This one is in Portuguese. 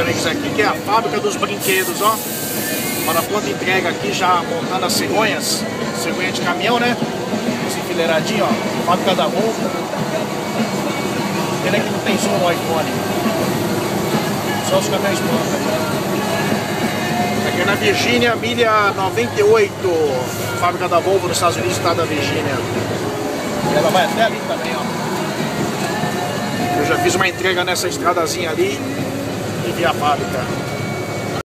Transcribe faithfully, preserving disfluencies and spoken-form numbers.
amigos, aqui que é a fábrica dos brinquedos, ó. Para a pronta entrega aqui, já montando as cegonhas. Cegonha de caminhão, né? Esse enfileiradinho, ó. Fábrica da Volvo. Pena que não tem som no iPhone. Só os caminhões prontos. Aqui é na Virgínia, milha noventa e oito. Fábrica da Volvo nos Estados Unidos, estado da Virgínia. E ela vai até ali também, ó. Eu já fiz uma entrega nessa estradazinha ali e vi a fábrica.